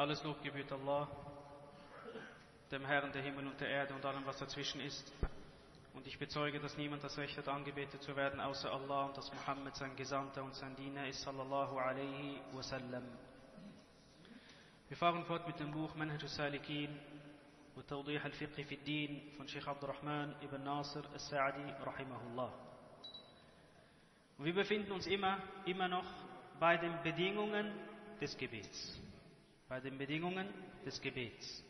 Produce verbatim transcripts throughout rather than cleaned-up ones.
Alles Lob gebührt Allah, dem Herrn der Himmel und der Erde und allem, was dazwischen ist. Und ich bezeuge, dass niemand das Recht hat, angebetet zu werden, außer Allah, und dass Muhammad sein Gesandter und sein Diener ist, sallallahu alaihi wasallam. Wir fahren fort mit dem Buch Manhaj al-Salikin wa Tawdih al-Fiqh fi ad-Din von Sheikh Abdurrahman ibn Nasir al-Sa'di, rahimahullah. Und wir befinden uns immer, immer noch bei den Bedingungen des Gebets. Bei den Bedingungen des Gebets.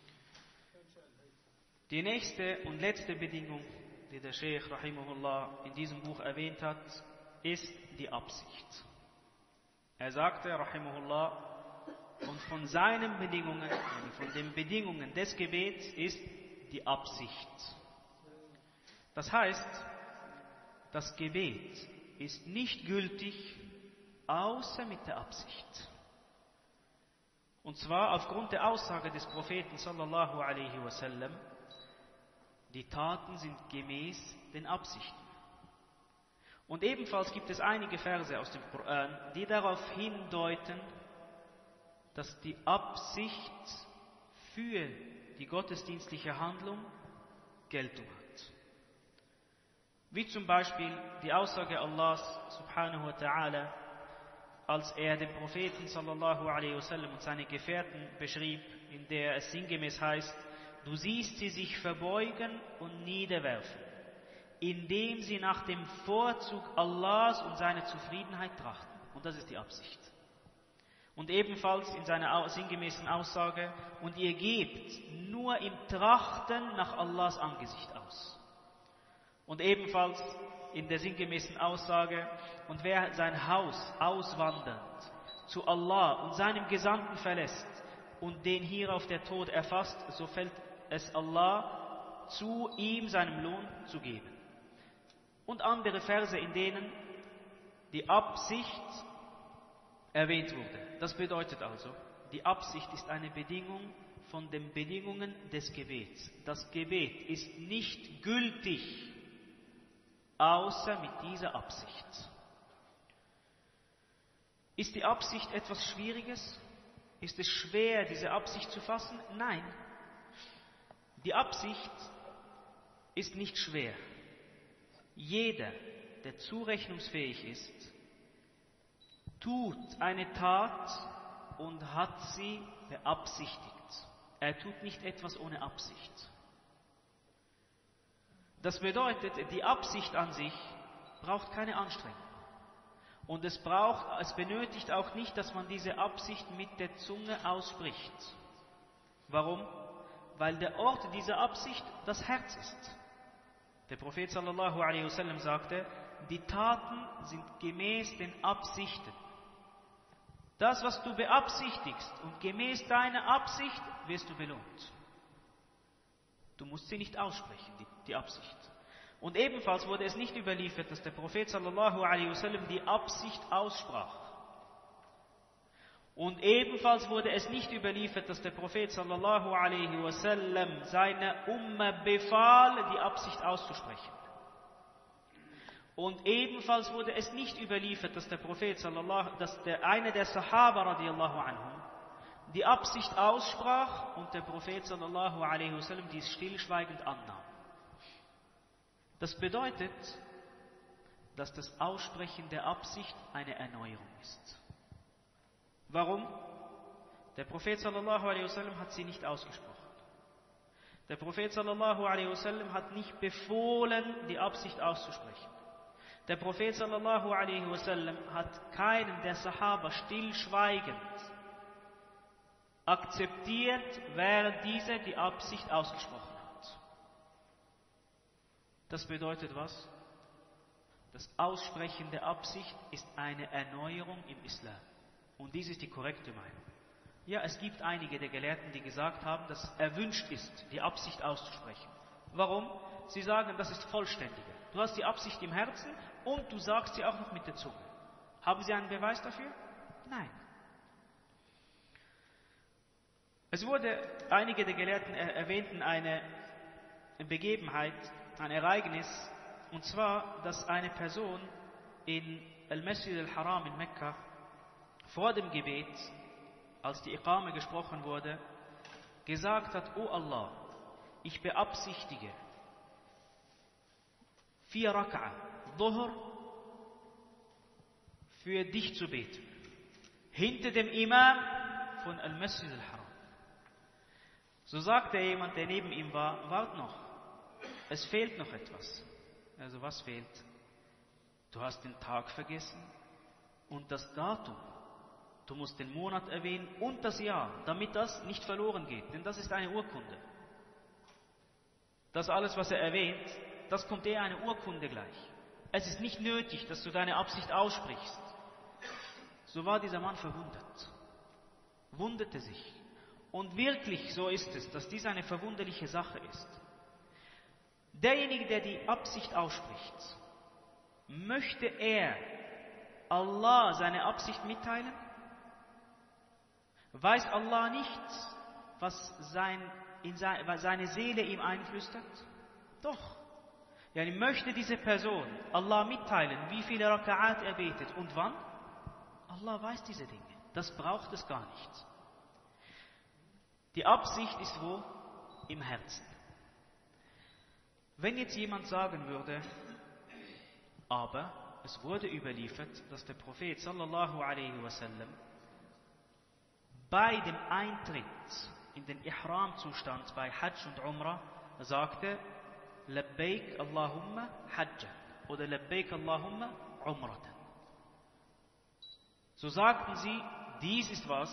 Die nächste und letzte Bedingung, die der Sheikh rahimahullah in diesem Buch erwähnt hat, ist die Absicht. Er sagte rahimahullah, und von seinen Bedingungen, von den Bedingungen des Gebets ist die Absicht. Das heißt, das Gebet ist nicht gültig, außer mit der Absicht. Und zwar aufgrund der Aussage des Propheten sallallahu alaihi wasallam, die Taten sind gemäß den Absichten. Und ebenfalls gibt es einige Verse aus dem Koran, die darauf hindeuten, dass die Absicht für die gottesdienstliche Handlung Geltung hat. Wie zum Beispiel die Aussage Allahs subhanahu wa ta'ala, als er den Propheten sallallahu alaihi wasallam und seine Gefährten beschrieb, in der es sinngemäß heißt: Du siehst sie sich verbeugen und niederwerfen, indem sie nach dem Vorzug Allahs und seiner Zufriedenheit trachten. Und das ist die Absicht. Und ebenfalls in seiner sinngemäßen Aussage: Und ihr gebt nur im Trachten nach Allahs Angesicht aus. Und ebenfalls in der sinngemäßen Aussage: Und wer sein Haus auswandernd zu Allah und seinem Gesandten verlässt und den hierauf der Tod erfasst, so fällt es Allah zu, ihm seinen Lohn zu geben. Und andere Verse, in denen die Absicht erwähnt wurde. Das bedeutet also, die Absicht ist eine Bedingung von den Bedingungen des Gebets. Das Gebet ist nicht gültig, außer mit dieser Absicht. Ist die Absicht etwas Schwieriges? Ist es schwer, diese Absicht zu fassen? Nein. Die Absicht ist nicht schwer. Jeder, der zurechnungsfähig ist, tut eine Tat und hat sie beabsichtigt. Er tut nicht etwas ohne Absicht. Das bedeutet, die Absicht an sich braucht keine Anstrengung. Und es braucht, es benötigt auch nicht, dass man diese Absicht mit der Zunge ausspricht. Warum? Weil der Ort dieser Absicht das Herz ist. Der Prophet sallallahu alaihi wasallam sagte: Die Taten sind gemäß den Absichten. Das, was du beabsichtigst und gemäß deiner Absicht, wirst du belohnt. Du musst sie nicht aussprechen, die, die Absicht. Und ebenfalls wurde es nicht überliefert, dass der Prophet sallallahu alaihi wasallam die Absicht aussprach. Und ebenfalls wurde es nicht überliefert, dass der Prophet sallallahu alaihi wasallam seiner Umma befahl, die Absicht auszusprechen. Und ebenfalls wurde es nicht überliefert, dass der Prophet sallallahu, dass der eine der Sahaba radiallahu anhum die Absicht aussprach und der Prophet sallallahu alaihi wasallam dies stillschweigend annahm. Das bedeutet, dass das Aussprechen der Absicht eine Erneuerung ist. Warum? Der Prophet sallallahu alaihi wasallam hat sie nicht ausgesprochen. Der Prophet sallallahu alaihi wasallam hat nicht befohlen, die Absicht auszusprechen. Der Prophet sallallahu alaihi wasallam hat keinen der Sahaba stillschweigend akzeptiert, während dieser die Absicht ausgesprochen hat. Das bedeutet was? Das Aussprechen der Absicht ist eine Erneuerung im Islam. Und dies ist die korrekte Meinung. Ja, es gibt einige der Gelehrten, die gesagt haben, dass es erwünscht ist, die Absicht auszusprechen. Warum? Sie sagen, das ist vollständiger. Du hast die Absicht im Herzen und du sagst sie auch noch mit der Zunge. Haben Sie einen Beweis dafür? Nein. Es wurde, einige der Gelehrten erwähnten eine Begebenheit, ein Ereignis, und zwar, dass eine Person in Al-Masjid al-Haram in Mekka vor dem Gebet als die Iqame gesprochen wurde, gesagt hat: O Allah, ich beabsichtige vier Rak'a, Dhuhr, für dich zu beten. Hinter dem Imam von Al-Masjid al-Haram. So sagte jemand, der neben ihm war: Wart noch, es fehlt noch etwas. Also was fehlt? Du hast den Tag vergessen und das Datum. Du musst den Monat erwähnen und das Jahr, damit das nicht verloren geht. Denn das ist eine Urkunde. Das alles, was er erwähnt, das kommt eher eine Urkunde gleich. Es ist nicht nötig, dass du deine Absicht aussprichst. So war dieser Mann verwundert. Wunderte sich. Und wirklich so ist es, dass dies eine verwunderliche Sache ist. Derjenige, der die Absicht ausspricht, möchte er Allah seine Absicht mitteilen? Weiß Allah nicht, was, sein, in sein, was seine Seele ihm einflüstert? Doch. Ja, möchte diese Person Allah mitteilen, wie viele Raka'at er betet und wann? Allah weiß diese Dinge. Das braucht es gar nicht. Die Absicht ist wo? Im Herzen. Wenn jetzt jemand sagen würde, aber es wurde überliefert, dass der Prophet sallallahu alaihi wasallam bei dem Eintritt in den Ihram-Zustand bei Hajj und Umrah sagte: Labbaik Allahumma Hajjan oder Labbaik Allahumma Umratan. So sagten sie, dies ist was?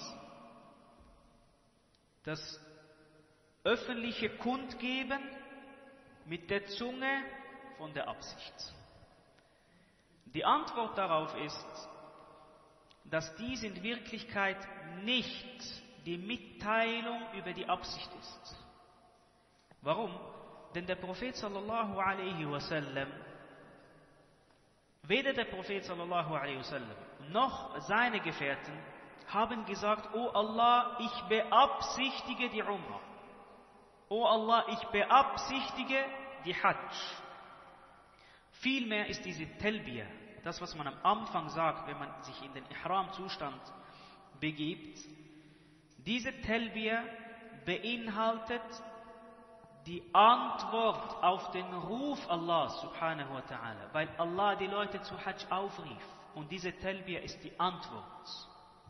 Das öffentliche Kundgeben mit der Zunge von der Absicht. Die Antwort darauf ist, dass dies in Wirklichkeit nicht die Mitteilung über die Absicht ist. Warum? Denn der Prophet sallallahu alaihi wasallam, weder der Prophet sallallahu alaihi wasallam noch seine Gefährten haben gesagt: O Allah, ich beabsichtige die Umrah. O Allah, ich beabsichtige die Hajj. Vielmehr ist diese Talbiyah, das, was man am Anfang sagt, wenn man sich in den Ihram-Zustand begibt, diese Talbiyah beinhaltet die Antwort auf den Ruf Allah subhanahu wa ta'ala, weil Allah die Leute zu Hajj aufrief. Und diese Talbiyah ist die Antwort.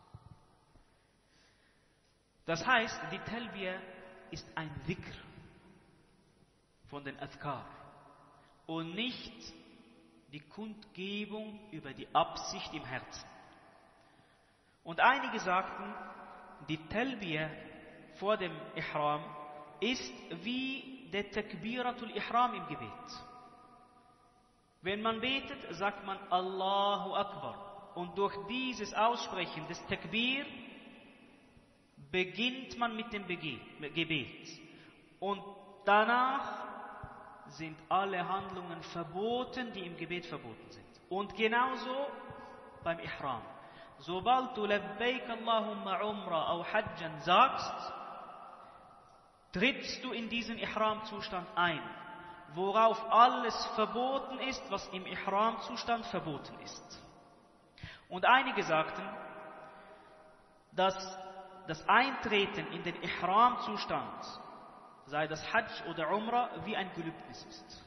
Das heißt, die Talbiyah ist ein Dhikr von den Adhkar und nicht die Kundgebung über die Absicht im Herzen. Und einige sagten, die Talbiyah vor dem Ihram ist wie der Takbiratul Ihram im Gebet. Wenn man betet, sagt man Allahu Akbar. Und durch dieses Aussprechen des Takbir beginnt man mit dem Gebet. Und danach sind alle Handlungen verboten, die im Gebet verboten sind. Und genauso beim Ihram. Sobald du Labbaik Allahumma Umrah au Hajjan sagst, trittst du in diesen Ihram-Zustand ein, worauf alles verboten ist, was im Ihram-Zustand verboten ist. Und einige sagten, dass das Eintreten in den Ihram-Zustand, sei das Hajj oder Umrah, wie ein Gelübnis ist.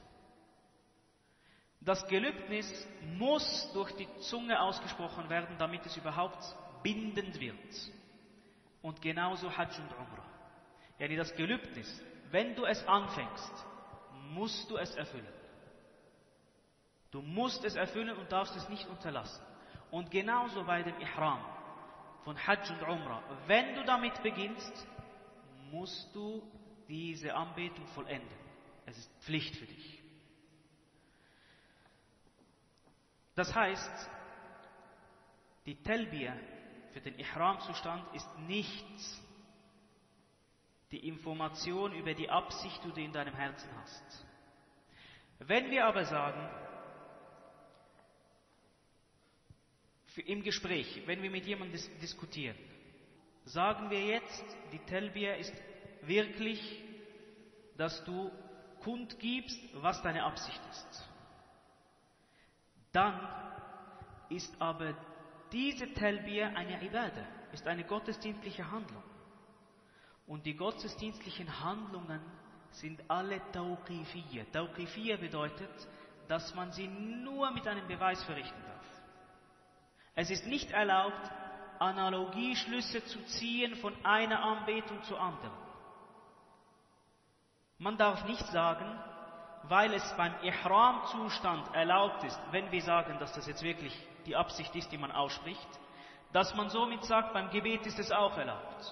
Das Gelübnis muss durch die Zunge ausgesprochen werden, damit es überhaupt bindend wird. Und genauso Hajj und Umrah. Yani das Gelübnis, wenn du es anfängst, musst du es erfüllen. Du musst es erfüllen und darfst es nicht unterlassen. Und genauso bei dem Ihram von Hajj und Umrah. Wenn du damit beginnst, musst du diese Anbetung vollenden. Es ist Pflicht für dich. Das heißt, die Talbiyah für den Ihram-Zustand ist nicht die Information über die Absicht, die du in deinem Herzen hast. Wenn wir aber sagen, für im Gespräch, wenn wir mit jemandem dis- diskutieren, sagen wir jetzt, die Talbiyah ist wirklich, dass du kundgibst, was deine Absicht ist. Dann ist aber diese Talbiyah eine Ibadah. ist eine gottesdienstliche Handlung. Und die gottesdienstlichen Handlungen sind alle Tawqifiyya. Tawqifiyya bedeutet, dass man sie nur mit einem Beweis verrichten darf. Es ist nicht erlaubt, Analogieschlüsse zu ziehen von einer Anbetung zur anderen. Man darf nicht sagen, weil es beim Ihram-Zustand erlaubt ist, wenn wir sagen, dass das jetzt wirklich die Absicht ist, die man ausspricht, dass man somit sagt, beim Gebet ist es auch erlaubt.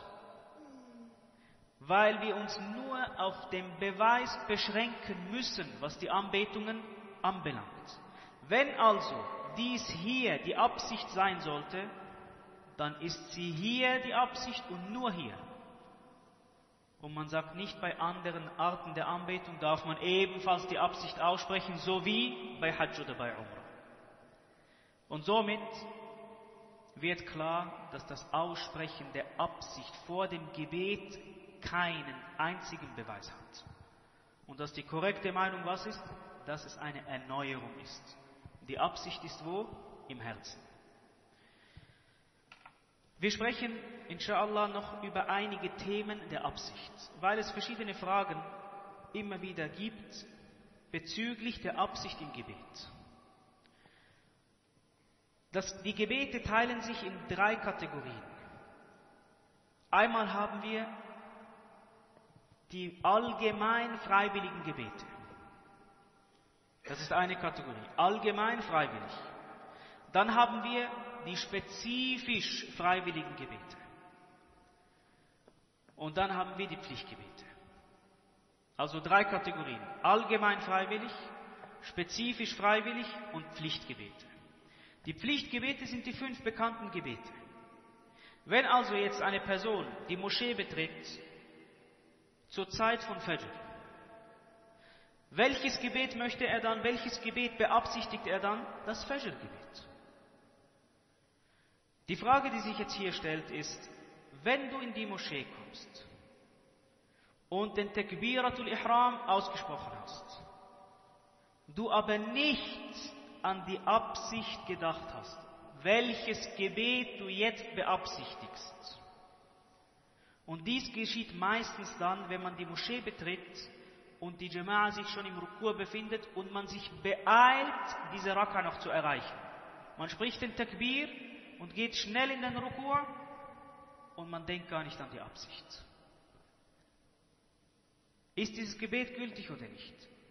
Weil wir uns nur auf den Beweis beschränken müssen, was die Anbetungen anbelangt. Wenn also dies hier die Absicht sein sollte, dann ist sie hier die Absicht und nur hier. Und man sagt nicht, bei anderen Arten der Anbetung darf man ebenfalls die Absicht aussprechen, so wie bei Hajj oder bei Umrah. Und somit wird klar, dass das Aussprechen der Absicht vor dem Gebet keinen einzigen Beweis hat. Und dass die korrekte Meinung was ist? Dass es eine Erneuerung ist. Die Absicht ist wo? Im Herzen. Wir sprechen, inshallah, noch über einige Themen der Absicht, weil es verschiedene Fragen immer wieder gibt bezüglich der Absicht im Gebet. Das, die Gebete teilen sich in drei Kategorien. Einmal haben wir die allgemein freiwilligen Gebete. Das ist eine Kategorie, allgemein freiwillig. Dann haben wir die spezifisch freiwilligen Gebete. Und dann haben wir die Pflichtgebete. Also drei Kategorien, allgemein freiwillig, spezifisch freiwillig und Pflichtgebete. Die Pflichtgebete sind die fünf bekannten Gebete. Wenn also jetzt eine Person die Moschee betritt, zur Zeit von Fajr, welches Gebet möchte er dann, welches Gebet beabsichtigt er dann? Das Fajr-Gebet. Die Frage, die sich jetzt hier stellt, ist, wenn du in die Moschee kommst und den Takbiratul Ihram ausgesprochen hast, du aber nicht an die Absicht gedacht hast, welches Gebet du jetzt beabsichtigst. Und dies geschieht meistens dann, wenn man die Moschee betritt und die Jama'a sich schon im Rukur befindet und man sich beeilt, diese Raka noch zu erreichen. Man spricht den Takbir und geht schnell in den Rukur und man denkt gar nicht an die Absicht. Ist dieses Gebet gültig oder nicht?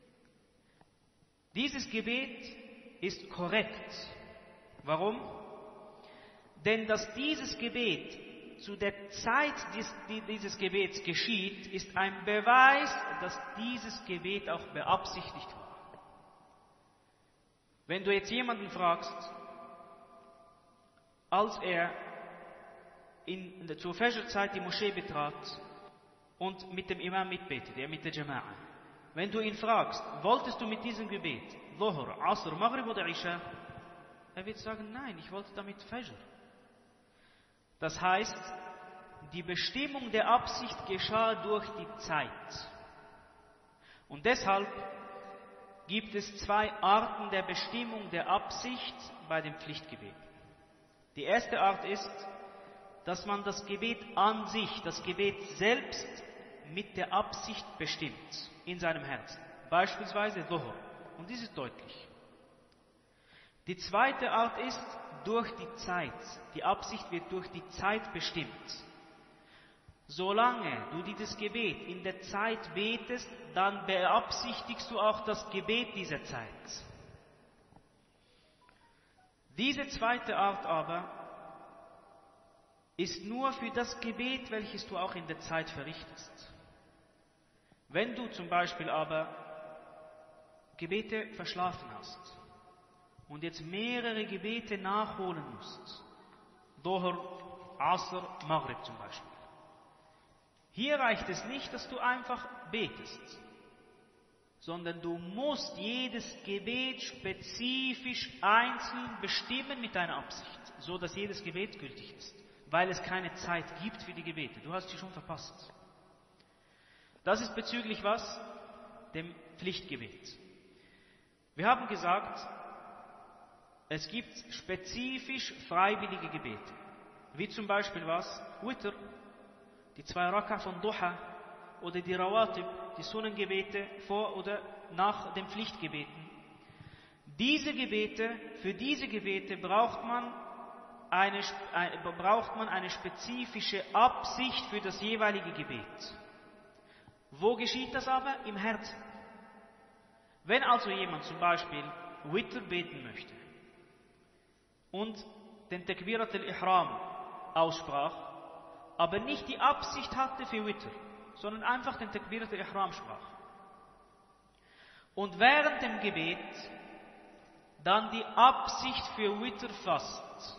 Dieses Gebet ist korrekt. Warum? Denn dass dieses Gebet zu der Zeit dieses Gebets geschieht, ist ein Beweis, dass dieses Gebet auch beabsichtigt war. Wenn du jetzt jemanden fragst, als er in, zur Fajr-Zeit die Moschee betrat und mit dem Imam mitbetet, er mit der Jama'a, wenn du ihn fragst, wolltest du mit diesem Gebet Dhuhr, Asr, Maghrib oder Isha? Er wird sagen, nein, ich wollte damit Fajr. Das heißt, die Bestimmung der Absicht geschah durch die Zeit. Und deshalb gibt es zwei Arten der Bestimmung der Absicht bei dem Pflichtgebet. Die erste Art ist, dass man das Gebet an sich, das Gebet selbst mit der Absicht bestimmt in seinem Herzen. Beispielsweise Dhuhr. Und dies ist deutlich. Die zweite Art ist durch die Zeit. Die Absicht wird durch die Zeit bestimmt. Solange du dieses Gebet in der Zeit betest, dann beabsichtigst du auch das Gebet dieser Zeit. Diese zweite Art aber ist nur für das Gebet, welches du auch in der Zeit verrichtest. Wenn du zum Beispiel aber Gebete verschlafen hast und jetzt mehrere Gebete nachholen musst, Dhuhr, Asr, Maghrib zum Beispiel, hier reicht es nicht, dass du einfach betest, sondern du musst jedes Gebet spezifisch einzeln bestimmen mit deiner Absicht, so dass jedes Gebet gültig ist, weil es keine Zeit gibt für die Gebete. Du hast sie schon verpasst. Das ist bezüglich was? Dem Pflichtgebet. Wir haben gesagt, es gibt spezifisch freiwillige Gebete. Wie zum Beispiel was? Witr, die zwei Raka von Duha oder die Rawatib, die Sunnengebete vor oder nach den Pflichtgebeten. Diese Gebete, für diese Gebete braucht man eine, eine, braucht man eine spezifische Absicht für das jeweilige Gebet. Wo geschieht das aber? Im Herzen. Wenn also jemand zum Beispiel Witr beten möchte und den Takbirat al-Ihram aussprach, aber nicht die Absicht hatte für Witr, sondern einfach den Takbirat al-Ihram sprach. Und während dem Gebet dann die Absicht für Witr fasst,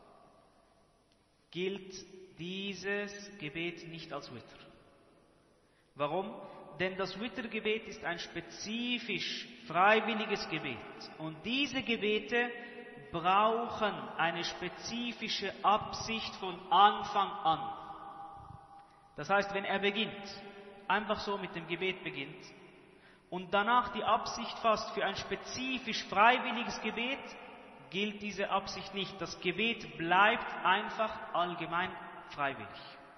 gilt dieses Gebet nicht als Witr. Warum? Denn das Witr-Gebet ist ein spezifisch freiwilliges Gebet. Und diese Gebete brauchen eine spezifische Absicht von Anfang an. Das heißt, wenn er beginnt, einfach so mit dem Gebet beginnt und danach die Absicht fasst für ein spezifisch freiwilliges Gebet, gilt diese Absicht nicht. Das Gebet bleibt einfach allgemein freiwillig.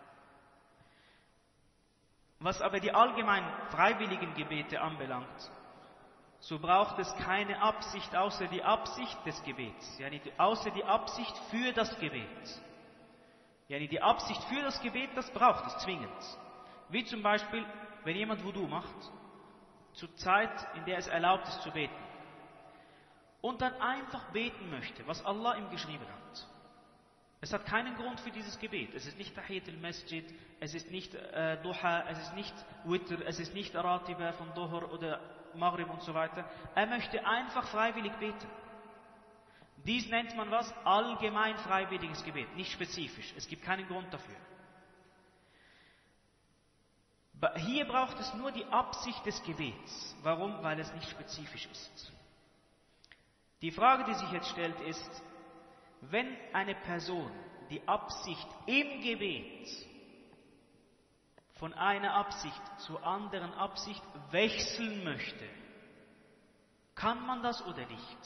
Was aber die allgemein freiwilligen Gebete anbelangt, so braucht es keine Absicht außer die Absicht des Gebets, yani außer die Absicht für das Gebet. Yani die Absicht für das Gebet, das braucht es zwingend. Wie zum Beispiel, wenn jemand Wudu macht, zur Zeit, in der es erlaubt ist zu beten, und dann einfach beten möchte, was Allah ihm geschrieben hat. Es hat keinen Grund für dieses Gebet. Es ist nicht Tahiyat al-Masjid, es ist nicht äh, Duha, es ist nicht Witr, es ist nicht Ratiba von Dhuhr oder Maghrib und so weiter. Er möchte einfach freiwillig beten. Dies nennt man was? Allgemein freiwilliges Gebet, nicht spezifisch. Es gibt keinen Grund dafür. Hier braucht es nur die Absicht des Gebets. Warum? Weil es nicht spezifisch ist. Die Frage, die sich jetzt stellt, ist, wenn eine Person die Absicht im Gebet von einer Absicht zur anderen Absicht wechseln möchte, kann man das oder nicht?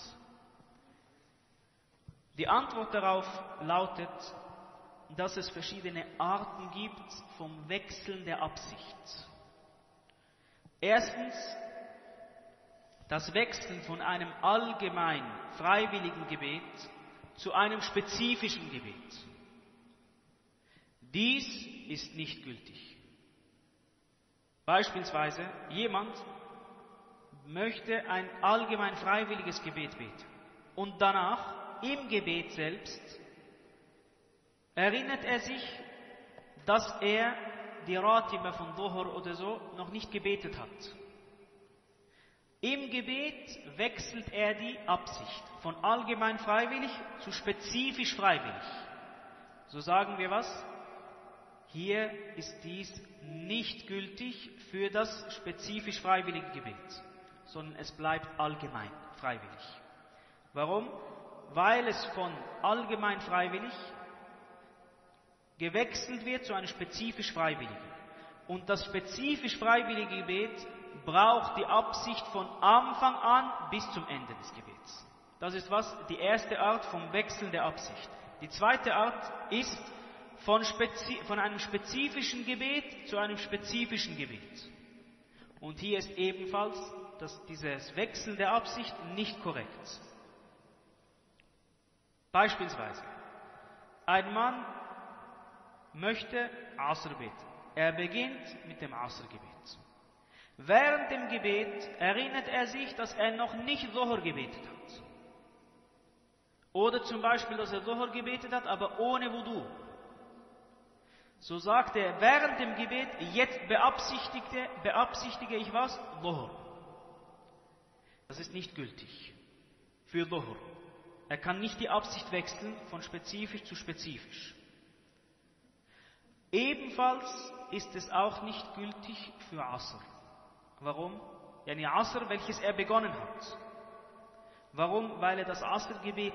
Die Antwort darauf lautet, dass es verschiedene Arten gibt vom Wechseln der Absicht. Erstens, das Wechseln von einem allgemein freiwilligen Gebet zu einem spezifischen Gebet. Dies ist nicht gültig. Beispielsweise, jemand möchte ein allgemein freiwilliges Gebet beten und danach im Gebet selbst erinnert er sich, dass er die Ratiba von Dhuhr oder so noch nicht gebetet hat. Im Gebet wechselt er die Absicht von allgemein freiwillig zu spezifisch freiwillig. So sagen wir was? Hier ist dies nicht gültig für das spezifisch freiwillige Gebet, sondern es bleibt allgemein freiwillig. Warum? Weil es von allgemein freiwillig gewechselt wird zu einem spezifisch freiwilligen. Und das spezifisch freiwillige Gebet braucht die Absicht von Anfang an bis zum Ende des Gebets. Das ist was? Die erste Art vom Wechseln der Absicht. Die zweite Art ist von, spezi- von einem spezifischen Gebet zu einem spezifischen Gebet. Und hier ist ebenfalls dass dieses Wechseln der Absicht nicht korrekt. Beispielsweise, ein Mann möchte Asr beten. Er beginnt mit dem Asr-Gebet. Während dem Gebet erinnert er sich, dass er noch nicht Dhuhr gebetet hat. Oder zum Beispiel, dass er Dhuhr gebetet hat, aber ohne Wudu. So sagt er während dem Gebet, jetzt beabsichtige, beabsichtige ich was? Dhuhr. Das ist nicht gültig für Dhuhr. Er kann nicht die Absicht wechseln von spezifisch zu spezifisch. Ebenfalls ist es auch nicht gültig für Asr. Warum? Yani Asr, welches er begonnen hat. Warum? Weil er das Asr-Gebet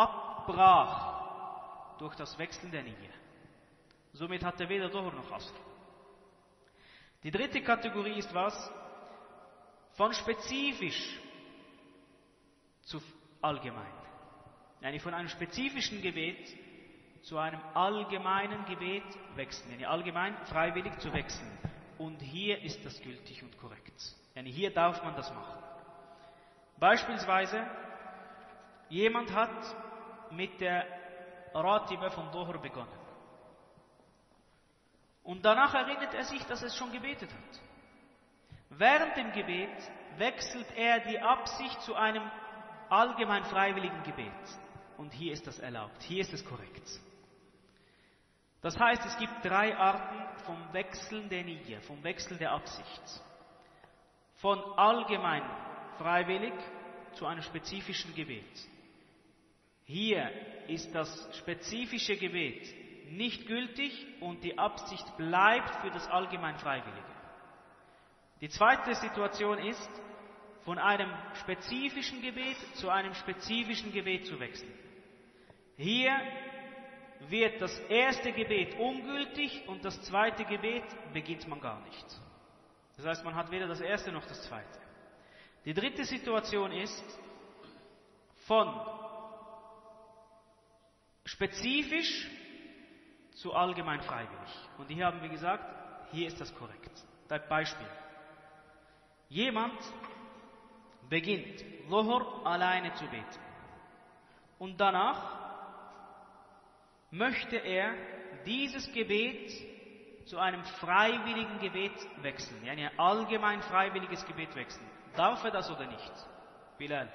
abbrach durch das Wechseln der Niyyah. Somit hat er weder Dhuhr noch Asr. Die dritte Kategorie ist was? Von spezifisch zu allgemein. Yani von einem spezifischen Gebet zu einem allgemeinen Gebet wechseln. Yani allgemein freiwillig zu wechseln. Und hier ist das gültig und korrekt. Yani hier darf man das machen. Beispielsweise, jemand hat mit der Ratiba von Dhuhr begonnen. Und danach erinnert er sich, dass er es schon gebetet hat. Während dem Gebet wechselt er die Absicht zu einem allgemein freiwilligen Gebet. Und hier ist das erlaubt, hier ist es korrekt. Das heißt, es gibt drei Arten vom Wechseln der Niyya, vom Wechsel der Absicht. Von allgemein freiwillig zu einem spezifischen Gebet. Hier ist das spezifische Gebet nicht gültig und die Absicht bleibt für das allgemein Freiwillige. Die zweite Situation ist, von einem spezifischen Gebet zu einem spezifischen Gebet zu wechseln. Hier wird das erste Gebet ungültig und das zweite Gebet beginnt man gar nicht. Das heißt, man hat weder das erste noch das zweite. Die dritte Situation ist, von spezifisch zu allgemein freiwillig. Und hier haben wir gesagt, hier ist das korrekt. Beispiel. Jemand beginnt Dhuhr alleine zu beten. Und danach möchte er dieses Gebet zu einem freiwilligen Gebet wechseln. Ja, ein allgemein freiwilliges Gebet wechseln. Darf er das oder nicht? Bilal.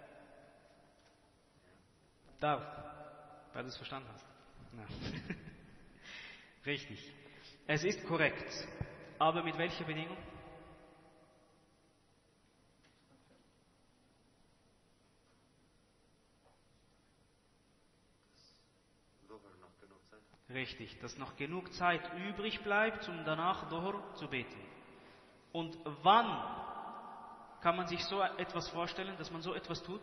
Darf. Weil du es verstanden hast. Ja. Richtig. Es ist korrekt. Aber mit welcher Bedingung? Richtig, dass noch genug Zeit übrig bleibt, um danach Dhuhr zu beten. Und wann kann man sich so etwas vorstellen, dass man so etwas tut?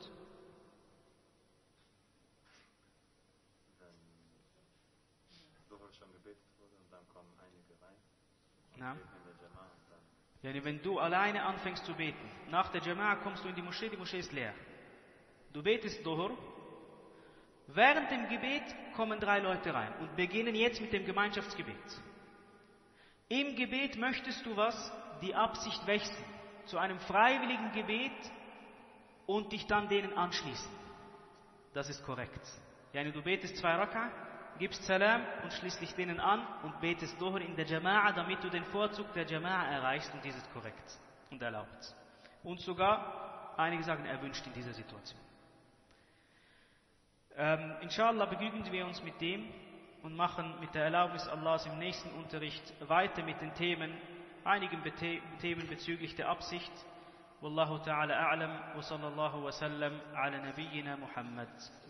Wenn Dhuhr schon gebetet wurde und dann kommen einige rein. Ja. Ja, Ja, wenn du alleine anfängst zu beten, nach der Jama'a kommst du in die Moschee, die Moschee ist leer. Du betest Dhuhr. Während dem Gebet kommen drei Leute rein und beginnen jetzt mit dem Gemeinschaftsgebet. Im Gebet möchtest du was? Die Absicht wechseln zu einem freiwilligen Gebet und dich dann denen anschließen. Das ist korrekt. Yani du betest zwei Raka, gibst Salam und schließt dich denen an und betest Dhuhr in der Jama'a, damit du den Vorzug der Jama'a erreichst, und dies ist korrekt und erlaubt. Und sogar, einige sagen, erwünscht in dieser Situation. Ähm, inshallah begnügen wir uns mit dem und machen mit der Erlaubnis Allahs im nächsten Unterricht weiter mit den Themen, einigen Bete- Themen bezüglich der Absicht. Wallahu ta'ala a'lam wa sallallahu wa sallam ala nabiyyina Muhammad.